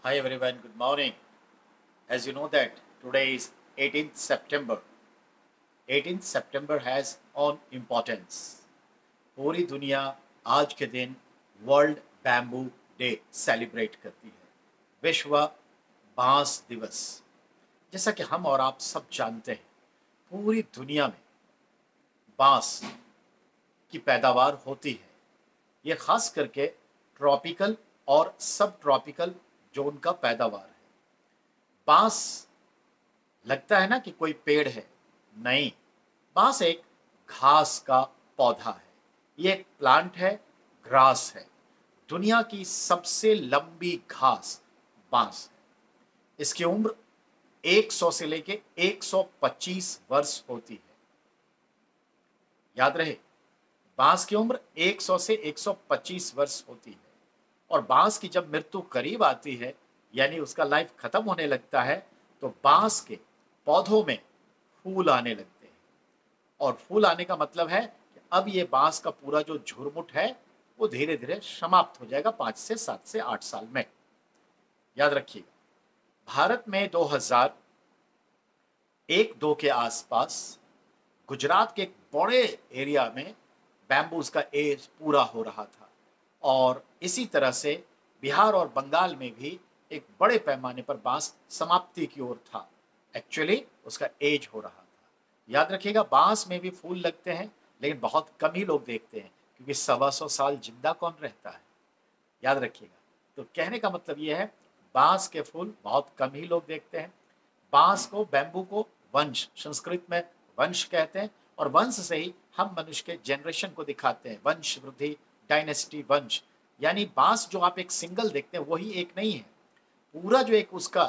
Hi everyone, good morning. As you know that today is 18th September. 18th September has on importance. पूरी दुनिया आज के दिन world bamboo day celebrate करती है, विश्व बांस दिवस। जैसा कि हम और आप सब जानते हैं, पूरी दुनिया में बांस की पैदावार होती है। ये खास करके ट्रॉपिकल और सब ट्रॉपिकल जोन का पैदावार है। बांस लगता है ना कि कोई पेड़ है, नहीं, बांस एक घास का पौधा है। ये एक प्लांट है, ग्रास है। दुनिया की सबसे लंबी घास बांस है। इसकी उम्र 100 से लेके 125 वर्ष होती है। याद रहे, बांस की उम्र 100 से 125 वर्ष होती है। और बांस की जब मृत्यु करीब आती है, यानी उसका लाइफ खत्म होने लगता है, तो बांस के पौधों में फूल आने लगते हैं। और फूल आने का मतलब है कि अब ये बांस का पूरा जो झुरमुट है वो धीरे धीरे समाप्त हो जाएगा 5 से 7 से 8 साल में। याद रखिएगा, भारत में 2001-2 के आसपास गुजरात के एक बड़े एरिया में बैम्बूज का एज पूरा हो रहा था। और इसी तरह से बिहार और बंगाल में भी एक बड़े पैमाने पर बांस समाप्ति की ओर था। एक्चुअली उसका एज हो रहा था। याद रखिएगा, बांस में भी फूल लगते हैं, लेकिन बहुत कम ही लोग देखते हैं, क्योंकि 125 साल जिंदा कौन रहता है। याद रखिएगा, तो कहने का मतलब यह है, बांस के फूल बहुत कम ही लोग देखते हैं। बांस को, बैम्बू को वंश, संस्कृत में वंश कहते हैं, और वंश से ही हम मनुष्य के जनरेशन को दिखाते हैं। वंश वृद्धि, डायनेस्टी, वंश। यानी बांस जो आप एक सिंगल देखते हैं वही एक नहीं है, पूरा जो एक उसका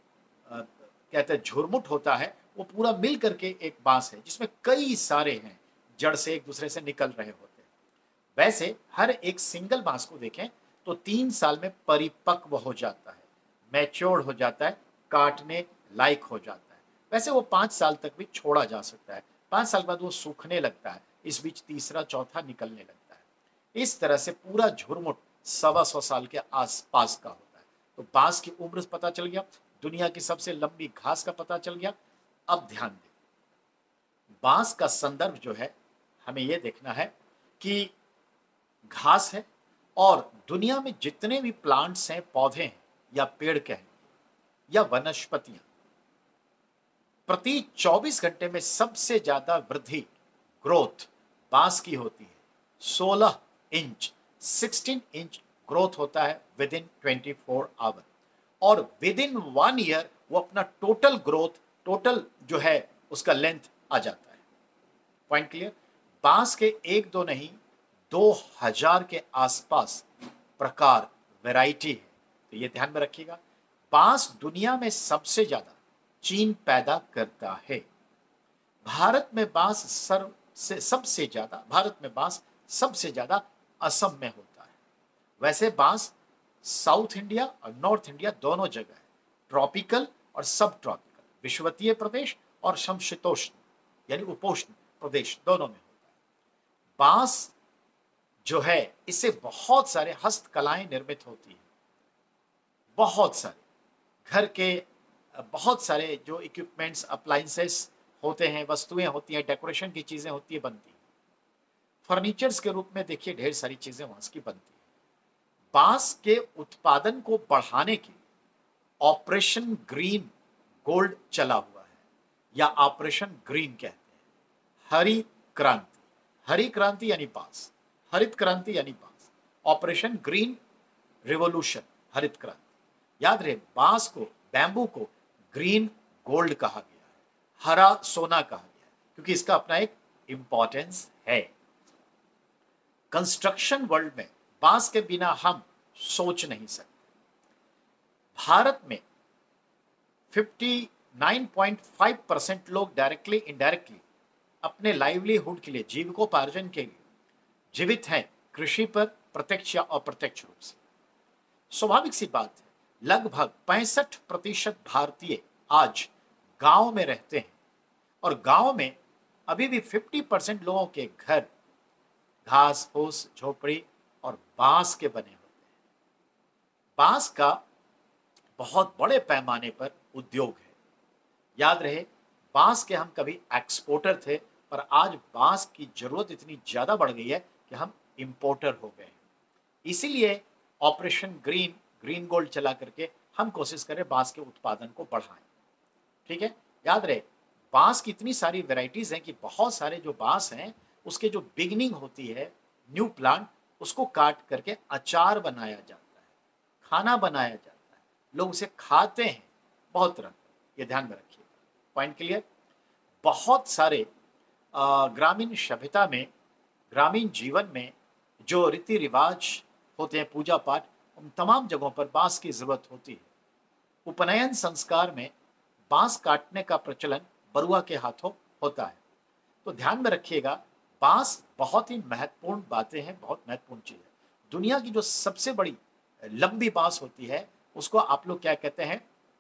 कहते हैं झुरमुट होता है, वो पूरा मिल करके एक बांस है, जिसमें कई सारे हैं, जड़ से एक दूसरे से निकल रहे होते हैं। वैसे हर एक सिंगल बांस को देखें तो 3 साल में परिपक्व हो जाता है, मैच्योर्ड हो जाता है, काटने लायक हो जाता है। वैसे वो 5 साल तक भी छोड़ा जा सकता है। 5 साल बाद वो सूखने लगता है, इस बीच तीसरा चौथा निकलने लगता है। इस तरह से पूरा झुरमुट 125 साल के आसपास का होता है। तो बांस की उम्र पता चल गया, दुनिया की सबसे लंबी घास का पता चल गया। अब ध्यान दें, बांस का संदर्भ जो है, हमें यह देखना है कि घास है, और दुनिया में जितने भी प्लांट्स हैं, पौधे हैं, या पेड़ कहें, या वनस्पतियां, प्रति 24 घंटे में सबसे ज्यादा वृद्धि, ग्रोथ बांस की होती है। 16 इंच, 16 इंच ग्रोथ होता है विद इन 24 आवर। और विद इन 1 ईयर वो अपना टोटल ग्रोथ, टोटल जो है उसका लेंथ आ जाता है। Point clear? बांस के एक दो नहीं, 2000 के आसपास प्रकार, वैरायटी है। तो ये ध्यान में रखिएगा। बांस दुनिया में सबसे ज्यादा चीन पैदा करता है। भारत में बांस सबसे ज्यादा असम में होता है। वैसे बांस साउथ इंडिया और नॉर्थ इंडिया दोनों जगह है, ट्रॉपिकल और सब ट्रॉपिकल, विषुवतीय प्रदेश और समशीतोष्ण यानी उपोष्ण प्रदेश दोनों में होता है। बांस जो है, इससे बहुत सारे हस्तकलाएं निर्मित होती हैं। बहुत सारे घर के बहुत सारे जो इक्विपमेंट्स, अप्लायंसेस होते हैं, वस्तुएं होती हैं, डेकोरेशन की चीजें होती है, बनती हैं। फर्नीचर्स के रूप में देखिए ढेर सारी चीजें बांस की बनती हैं। बांस के उत्पादन को बढ़ाने के लिए ऑपरेशन ग्रीन गोल्ड चला हुआ है, या ऑपरेशन ग्रीन कहते हैं। हरी क्रांति, हरी क्रांति यानी बांस, हरित क्रांति यानी बांस, ऑपरेशन ग्रीन रिवॉल्यूशन, हरित क्रांति। याद रहे, बांस को, बैम्बू को ग्रीन गोल्ड कहा गया है, हरा सोना कहा गया है, क्योंकि इसका अपना एक इंपॉर्टेंस है। कंस्ट्रक्शन वर्ल्ड में बांस के बिना हम सोच नहीं सकते। भारत में 59.5% लोग डायरेक्टली इनडायरेक्टली अपने लाइवलीहुड के लिए, जीविकोपार्जन के लिए जीवित हैं, कृषि पर प्रत्यक्ष या अप्रत्यक्ष रूप से। स्वाभाविक सी बात है, लगभग 65% भारतीय आज गांव में रहते हैं, और गांव में अभी भी 50% लोगों के घर घास फूस, झोपड़ी और बांस के बने होते हैं। बांस का बहुत बड़े पैमाने पर उद्योग है। याद रहे, बांस के हम कभी एक्सपोर्टर थे, पर आज बांस की जरूरत इतनी ज्यादा बढ़ गई है कि हम इंपोर्टर हो गए हैं। इसीलिए ऑपरेशन ग्रीन, ग्रीन गोल्ड चला करके हम कोशिश करें बांस के उत्पादन को बढ़ाएं। ठीक है, याद रहे, बांस की इतनी सारी वैरायटीज हैं कि बहुत सारे जो बांस हैं उसके जो बिगनिंग होती है, न्यू प्लांट, उसको काट करके अचार बनाया जाता है, खाना बनाया जाता है, लोग उसे खाते हैं बहुत तरह का। ये ध्यान में रखिए। Point clear. बहुत सारे ग्रामीण सभ्यता में, ग्रामीण जीवन में जो रीति रिवाज होते हैं, पूजा पाठ, उन तमाम जगहों पर बांस की जरूरत होती है। उपनयन संस्कार में बांस काटने का प्रचलन बरुआ के हाथों होता है। तो ध्यान में रखिएगा, बांस बहुत ही महत्वपूर्ण बातें हैं, बहुत महत्वपूर्ण चीज है। दुनिया की जो सबसे बड़ी लंबी बांस होती है उसको आप लोग क्या कहते हैं?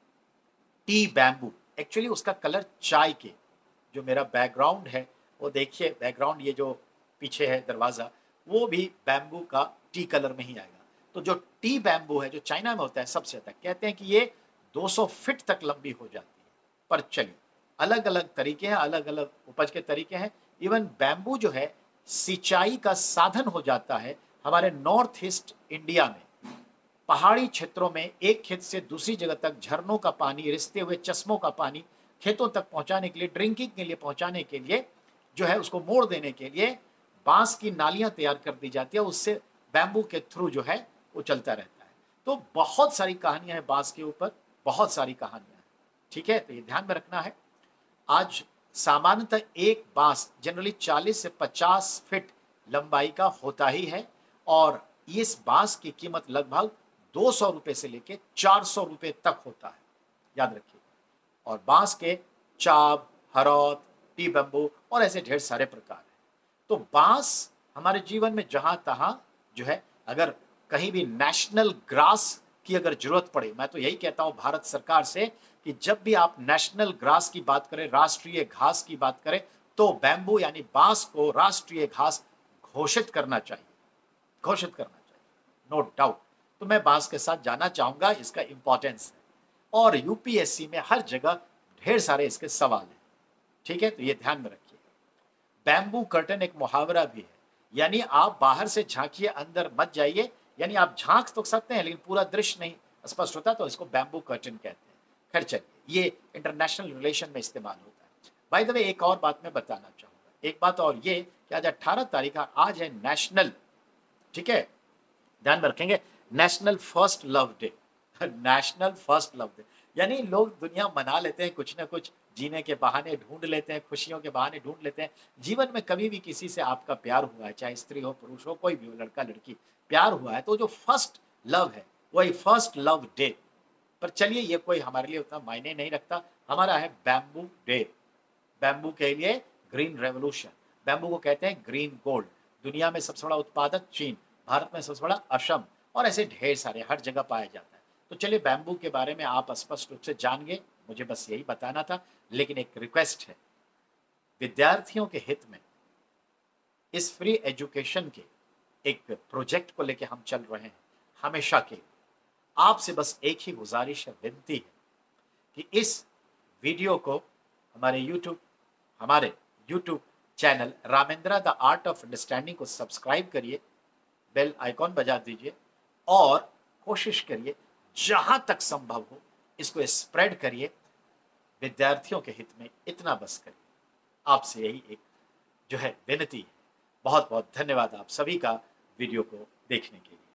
Tea bamboo. एक्चुअली उसका कलर चाय के, जो मेरा बैकग्राउंड है वो देखिए, बैकग्राउंड ये जो पीछे है दरवाजा, वो भी बैम्बू का टी कलर में ही आएगा। तो जो टी बैम्बू है जो चाइना में होता है सबसे ज्यादा, कहते हैं कि ये 200 फीट तक लंबी हो जाती है। पर चलिए, अलग अलग तरीके हैं, अलग अलग उपज के तरीके हैं। इवन बैम्बू जो है सिंचाई का साधन हो जाता है। हमारे नॉर्थ ईस्ट इंडिया में पहाड़ी क्षेत्रों में एक खेत से दूसरी जगह तक झरनों का पानी, रिसते हुए चश्मों का पानी खेतों तक पहुंचाने के लिए, ड्रिंकिंग के लिए पहुंचाने के लिए, जो है उसको मोड़ देने के लिए बांस की नालियां तैयार कर दी जाती है। उससे बैम्बू के थ्रू जो है वो चलता रहता है। तो बहुत सारी कहानियां हैं बांस के ऊपर, बहुत सारी कहानियां हैं। ठीक है, तो ये ध्यान में रखना है। आज सामान्यतः एक बांस जनरली 40 से 50 फीट लंबाई का होता ही है, और इस बांस की कीमत लगभग 200 रुपए से लेके 400 रुपए तक होता है। याद रखिए। और बांस के चाब, हरौत, टी बम्बू और ऐसे ढेर सारे प्रकार हैं। तो बांस हमारे जीवन में जहां तहां जो है, अगर कहीं भी नेशनल ग्रास की अगर जरूरत पड़े, मैं तो यही कहता हूं भारत सरकार से कि जब भी आप नेशनल ग्रास की बात करें, राष्ट्रीय घास की बात करें, तो बैम्बू यानी बांस को राष्ट्रीय घास घोषित करना चाहिए, घोषित करना चाहिए, नो डाउट। तो मैं बांस के साथ जाना चाहूंगा, इसका इंपॉर्टेंस है। और यूपीएससी में हर जगह ढेर सारे इसके सवाल हैं। ठीक है, तो ये ध्यान में रखिए। बैम्बू कर्टन एक मुहावरा भी है, यानी आप बाहर से झांकिए, अंदर मत जाइए। यानी आप झांक तो सकते हैं लेकिन पूरा दृश्य नहीं स्पष्ट होता, तो इसको बैम्बू कर्टन कहते हैं। खैर चलिए, ये इंटरनेशनल रिलेशन में इस्तेमाल होता है। बाय द वे, एक और बात मैं बताना चाहूंगा। एक बात और ये कि आज 18 तारीख, आज है नेशनल, ठीक है, ध्यान में रखेंगे, national first love day. National first love day यानी लोग दुनिया मना लेते हैं, कुछ ना कुछ जीने के बहाने ढूंढ लेते हैं, खुशियों के बहाने ढूंढ लेते हैं। जीवन में कभी भी किसी से आपका प्यार हुआ है, चाहे स्त्री हो, पुरुष हो, कोई भी हो, लड़का लड़की, प्यार हुआ है, तो जो फर्स्ट लव है वही फर्स्ट लव डे। पर चलिए, ये कोई हमारे लिए उतना मायने नहीं रखता। हमारा है बैम्बू डे। बैम्बू के लिए ग्रीन रेवोल्यूशन। बैम्बू को कहते हैं ग्रीन गोल्ड। दुनिया में सबसे बड़ा उत्पादक चीन, भारत में सबसे बड़ा असम, और ऐसे ढेर सारे हर जगह पाया जाता है। तो चलिए, बैम्बू के बारे में आप स्पष्ट रूप से जान गए, मुझे बस यही बताना था। लेकिन एक रिक्वेस्ट है, विद्यार्थियों के हित में इस फ्री एजुकेशन के एक प्रोजेक्ट को लेकर हम चल रहे हैं हमेशा के। आपसे बस एक ही गुजारिश है, विनती है कि इस वीडियो को हमारे YouTube channel Ramendra the art of understanding को सब्सक्राइब करिए, बेल आइकॉन बजा दीजिए, और कोशिश करिए जहां तक संभव हो इसको स्प्रेड करिए। विद्यार्थियों के हित में इतना बस करिए। आपसे यही एक जो है विनती है। बहुत बहुत धन्यवाद आप सभी का वीडियो को देखने के लिए।